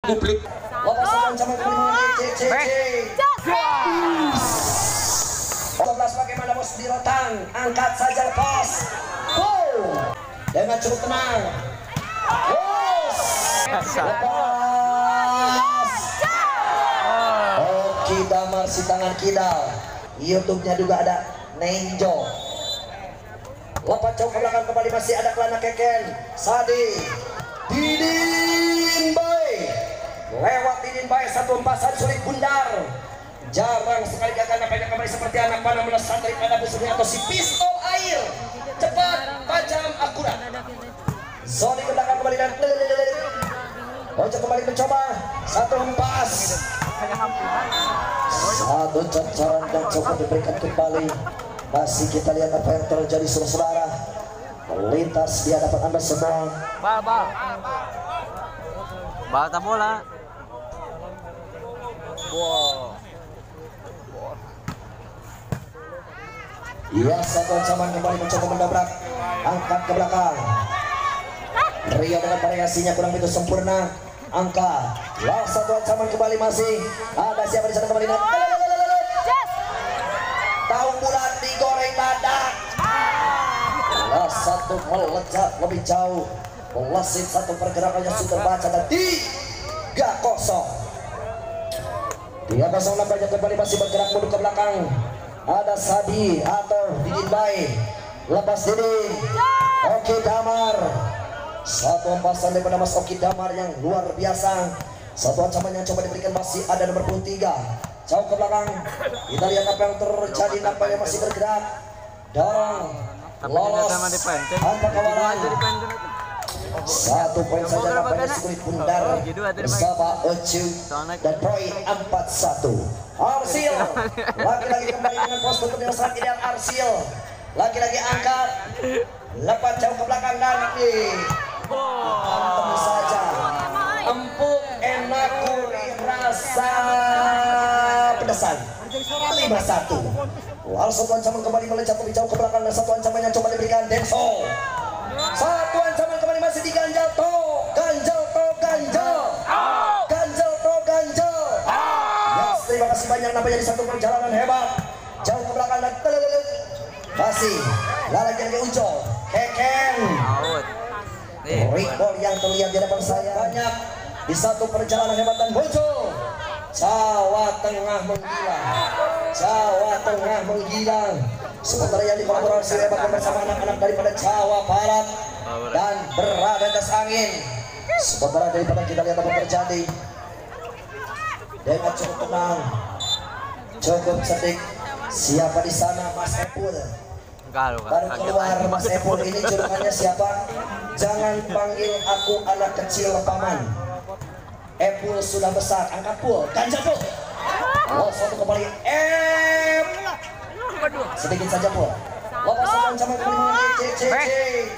publik. Lopasan sama CCC. 12 bagaimana bos di rotan, angkat saja lepas. Dengan cukup tenang. Lepas. Oke, Damar si tangan kidal. YouTube-nya juga ada Nenjo. Lompat jauh ke belakang kembali, masih ada Kelana Keken. Sadi Didin Bay. Lewat Didin Bay, satu empasan sulit bundar. Jarang sekali gagal, nampaknya kembali seperti anak panah melesat daripada musuhnya atau si pistol air. Cepat, tajam, akurat. Zoni ke belakang kembali dan Ojo kembali mencoba. Satu hempas. Satu cacaran dan coba diberikan kembali. Masih kita lihat apa yang terjadi saudara-saudara. Melintas di hadapan Anda semua. Bata bola. Wow. Iya, satu ancaman kembali mencoba mendobrak. Angkat ke belakang. Rio dengan variasinya kurang begitu sempurna. Angka. Lah, satu ancaman kembali masih. Ada siapa di sana kembali? Tahu bulan digoreng dadak. Lah, satu melejat lebih jauh. Melesit satu pergerakannya sudah terbaca dan 3-0. 3-0 nampaknya kembali masih bergerak mundur ke belakang. Ada Sadi atau Didin Bay. Lepas Didin. Oki Damar. Satu empasan daripada Mas Oki Damar yang luar biasa. Satu ancaman yang coba diberikan masih ada nomor 3. Jauh ke belakang. Kita lihat apa yang terjadi, nampaknya masih bergerak. Dorong. Lolos. Tanpa kawalan. 1 poin saja nampaknya sulit bundar bersama Ocu dan poin 4-1. Arsil lagi-lagi kembali dengan pos tutup yang sangat ideal. Arsil lagi-lagi angkat, lepas jauh ke belakang dan tentu saja empuk, enak, gurih, rasa pedesan. 5-1. Langsung ancaman kembali melejat lebih jauh ke belakang dan satu ancaman yang coba diberikan Denso. Satu ancaman kembali masih diganjal to, ganjal. Yes, terima kasih banyak nampaknya di satu perjalanan hebat. Jauh ke belakang dan masih lagi Ujo, Keken. Recall yang terlihat di depan saya banyak di satu perjalanan hebat dan Bojo. Jawa Tengah menghilang. Sementara yang dikolaborasi hebat bersama anak-anak daripada Jawa Barat dan berada di atas angin. Sementara daripada kita lihat apa terjadi dengan cukup tenang, cukup cerdik. Siapa di sana? Mas Epul. Baru keluar Mas Epul ini, julukannya siapa? Jangan panggil aku anak kecil paman. Epul sudah besar, angkat pul, ganjal pul. Oh, satu kembali sedikit saja pul. Lopasan ancaman kembali CCC.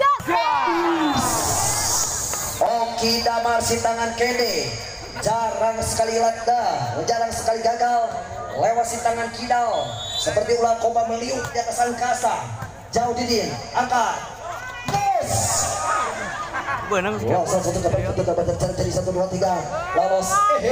Oki Damar si tangan kene. Jarang sekali gagal. Lewat si tangan kidal. Seperti ular kobra meliuk di atas angkasa. Jauh Didin, angkat. Yes. Wow, satu terjadi 1, 2, 3. Lolos.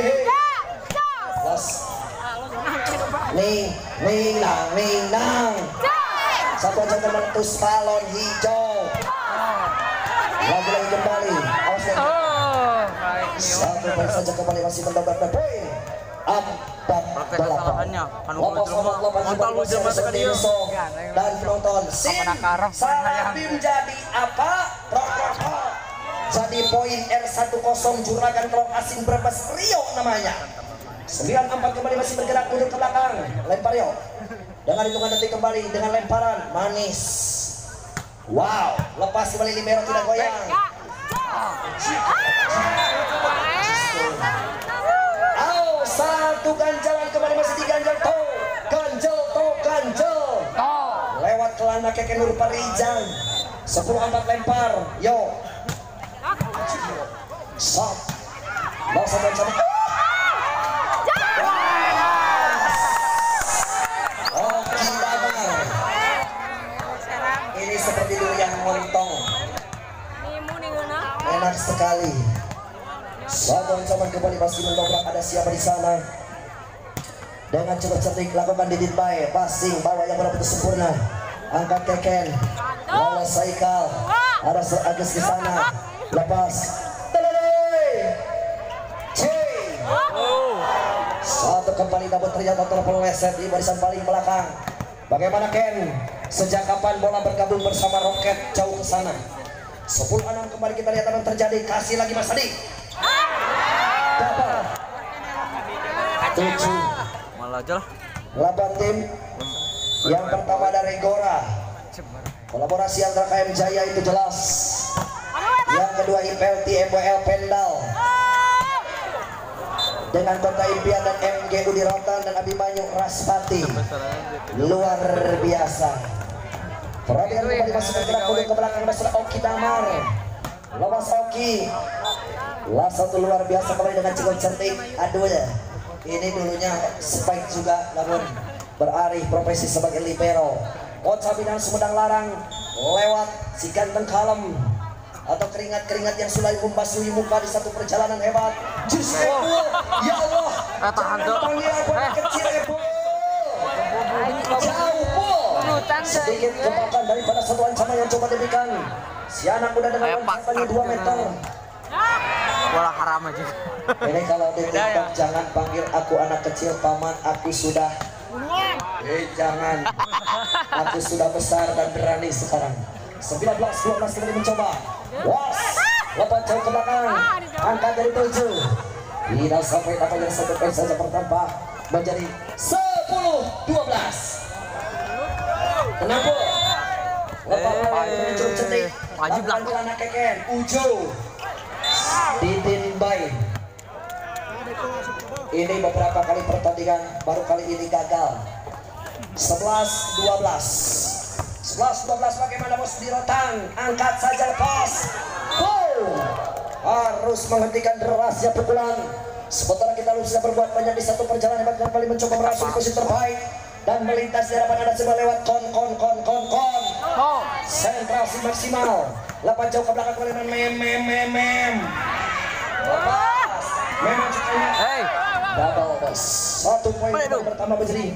Los. Ning nang. Satu ancaman meletus balon hijau. Lagi-lagi kembali. Satu poin saja kembali masih mendobrak dan poin 4-8. Dan penonton Salabim jadi apa? Jadi poin R10 Juragan Kelong Asing Brebes Rio namanya. 9-4 kembali masih bergerak mundur ke belakang. Lempar Rio. Dengan hitungan detik kembali dengan lemparan manis. Wow, lepas kembali libero tidak goyang. Satu ganjalan kembali masih diganjal to. Ganjal. Lewat Kelana Keken Nur Parijang. 10-4 lempar. Yo. Shot. Bangsa bersama. Ini seperti durian montong. Enak sekali. Satu ancaman kembali masih mendobrak. Ada siapa di sana? Dengan cukup cerdik lakukan Didit Bay. Passing bawah yang benar-benar sempurna. Angkat Keken. Lolos Saikal. Ada Agus di sana. Lepas. Satu kembali dapat ternyata terpeleset di barisan paling belakang. Bagaimana Ken? Sejak kapan bola bergabung bersama Roket jauh ke sana? 10-6 kembali kita lihat apa yang terjadi. Kasih lagi Mas Adi. Dapat 7. Malah aja lah. 8 tim. Yang pertama dari Gora. Kolaborasi antara KM Jaya itu jelas. Yang kedua IPL TMWL Pendal dengan Kota Impian dan MG Udi Rotan dan Abimanyu Raspati. Luar biasa. Perhatikan kembali masih bergerak dulu ke belakang masalah Oki Damar. Lepas Oki. Lah satu luar biasa kembali dengan cukup cantik. Aduh ya. Ini dulunya spike juga namun beralih profesi sebagai libero. Coach Abinan Sumedang Larang lewat si ganteng kalem atau keringat-keringat yang sudah membasuhi muka di satu perjalanan hebat. Justru ya Allah. Tahan tuh. Panggil aku anak kecil Ebo. Jauh Pul. Sedikit kebakan daripada satu ancaman yang coba diberikan. Si anak udah dengan ancamannya 2 meter. Bola haram aja. Ini kalau di TikTok jangan panggil aku anak kecil paman, aku sudah. Jangan. Aku sudah besar dan berani sekarang. 19-12 kembali mencoba. Was, lepas jauh ke belakang. Angkat dari 7. Tidak sampai dapat yang 1 poin saja bertambah menjadi 10-12. Kenapa? Lepas cukup cantik. Wajib lah. Anak Keken, Ujo. Didin Bay. Ini beberapa kali pertandingan, baru kali ini gagal. 11-12. 11-12 bagaimana bos di Rotan. Angkat saja lepas. Harus menghentikan derasnya pukulan. Sementara kita sudah berbuat banyak di satu perjalanan hebat kembali mencoba merasuk posisi terbaik dan melintas di hadapan ada sebuah lewat kon. Sentrasi maksimal. Lepas jauh ke belakang kembali mem. Lepas. Memang cukup. Hey. Double bos. 1 poin pertama menjadi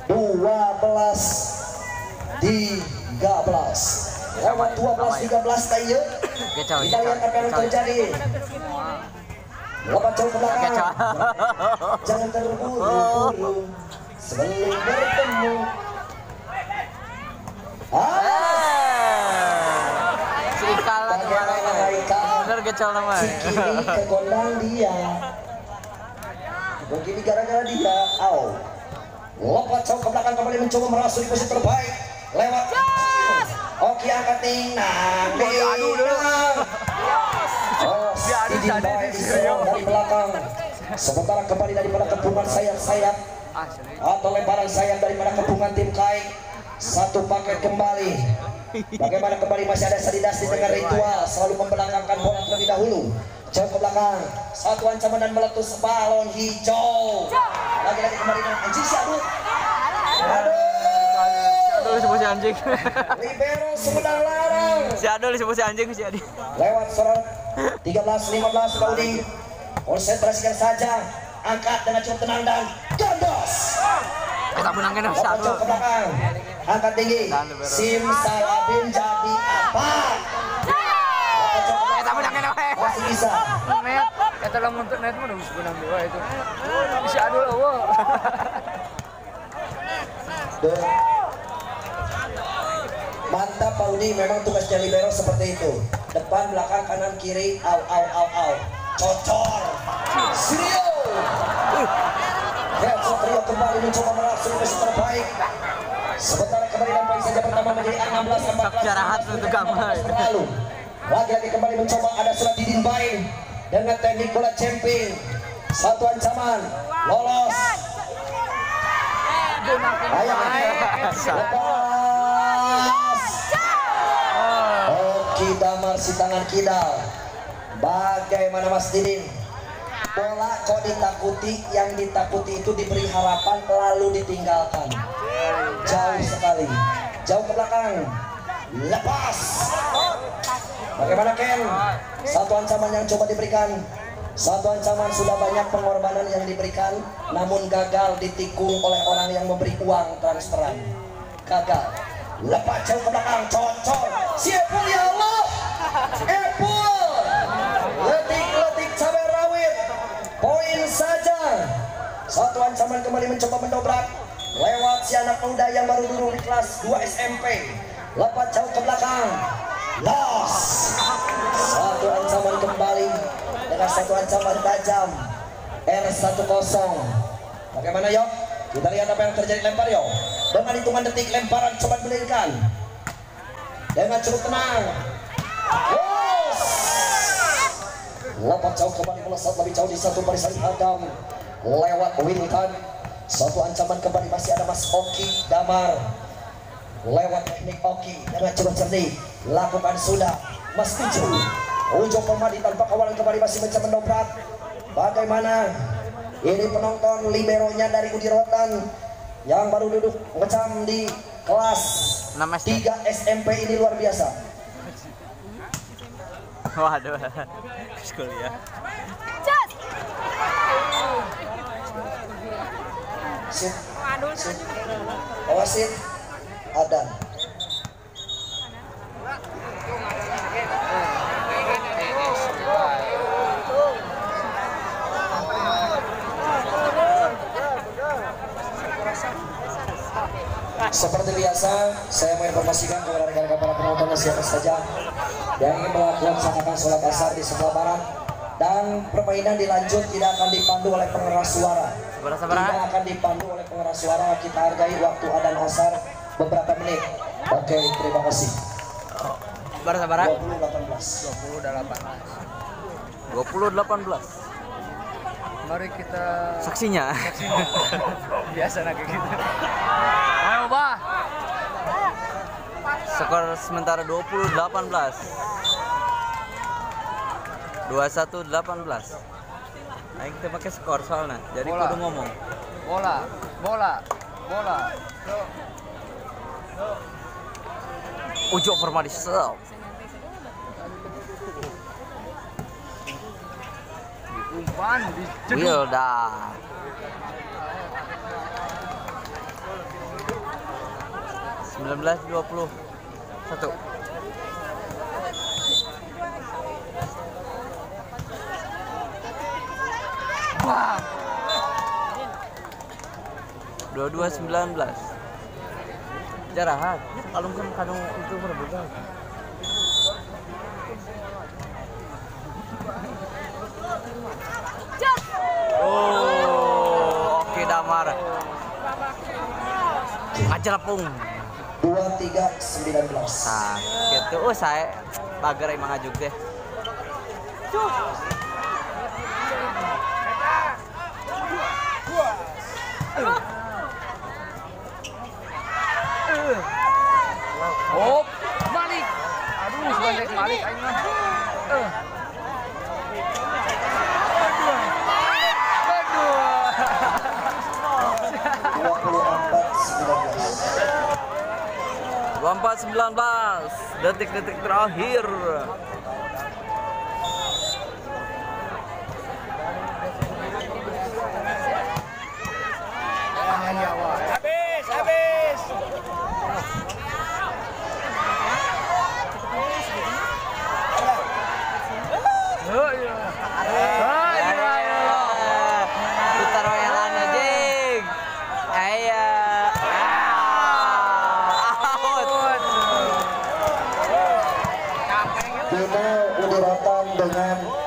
12-13. Lewat 12-13 tayo. Kita lihat apa yang terjadi. Lepas jauh ke belakang. Jangan terburu-buru sebelum bertemu. Sikal lah kemarin. Bener kecil namanya. Si kiri ke gondang dia. Begini gara-gara dia. Lepas jauh ke belakang kembali mencoba merasuk di posisi terbaik. Lewat. Oke angkat Nang. Didin Bay diserang dari belakang. Sementara kembali daripada kepungan sayap-sayap atau lemparan sayap daripada kepungan tim Kai. Satu paket kembali. Bagaimana kembali masih ada Sadidasti dengan ritual selalu membelakangkan bola terlebih dahulu. Jauh ke belakang. Satu ancaman dan meletus balon hijau. Lagi-lagi kembali dengan anjing Syadul. Aduh, disebut si anjing. Libero Sumedang Larang. Si Adul disebut si anjing si Adi. Lewat sorot 13-15 Daudi. Konsentrasikan saja. Angkat dengan cukup tenang dan gandos. Kita menangin si Adul. Jauh ke belakang. Angkat tinggi. Simsalabim jadi apa? Kita menangin masih bisa. Net, kata lah untuk net mana bisa menang dua itu. Si Adul awal. Mantap Pak Udi, memang tugasnya libero seperti itu. Depan, belakang, kanan, kiri, au. Cocor. Sirio. Satrio kembali mencoba merasuk ke posisi terbaik. Sementara kembali poin saja pertama menjadi 16-14. Jarahat untuk gamai. Lalu lagi-lagi kembali mencoba ada surat Didin Bay dengan teknik bola camping. Satu ancaman lolos. Lepas. Oki Damar si tangan kidal. Bagaimana Mas Didin? Bola kok ditakuti, yang ditakuti itu diberi harapan lalu ditinggalkan. Jauh sekali. Jauh ke belakang. Lepas. Bagaimana Ken? Satu ancaman yang coba diberikan. Satu ancaman sudah banyak pengorbanan yang diberikan, namun gagal ditikung oleh orang yang memberi uang transferan. Gagal. Lepas jauh ke belakang, cocok. Siapul ya Allah. Epul. Letik-letik cabai rawit. Poin saja. Satu ancaman kembali mencoba mendobrak. Lewat si anak muda yang baru duduk di kelas 2 SMP. Lepas jauh ke belakang. Los. Satu ancaman kembali dengan satu ancaman tajam. R10. Bagaimana Yok? Kita lihat apa yang terjadi. Lempar Yok. Dengan hitungan detik lemparan coba belikan. Dengan cukup tenang. Los. Lepas jauh kembali melesat lebih jauh di satu barisan Adam. Lewat Wintan. Satu ancaman kembali masih ada Mas Oki Damar. Lewat teknik Oki dengan coba cerdik. Lakukan sudah Mas Ujo. Ujo Permadi tanpa kawalan kembali masih mencoba mendobrak. Bagaimana ini penonton liberonya dari Udi Rotan yang baru duduk ngecam di kelas 3 SMP ini luar biasa. Waduh, kuliah. Sit. Wasit Adan. Seperti biasa, saya menginformasikan kepada rekan-rekan para penonton siapa saja yang ingin melaksanakan sholat asar di sebelah barat, dan permainan dilanjut tidak akan dipandu oleh pengeras suara. Tidak akan dipandu oleh pengeras suara. Kita hargai waktu adzan asar beberapa menit. Oke, terima kasih. Sabar-sabar. 20-18. Mari kita Saksinya. biasa kayak gitu. Ayo, Bah. Skor sementara 20-18. 21-18. Ayo kita pakai skor soalnya. Jadi Bola. kudu ngomong. Bola. Ujo Permadi sel. Umpan di Wilda. (19:21). Bang. 22-19. Jarahat. Kalau kan kadang itu berbeda. Oh, oke Damar. Ajar pung. 23-19. Nah, gitu. Oh, saya pagar emang ajuk deh. Oh, balik. Aduh, balik aing mah. Aduh. 24-19. Detik-detik terakhir. Habis. Putar wayalan anjing. Aya. Final Udi Rotan dengan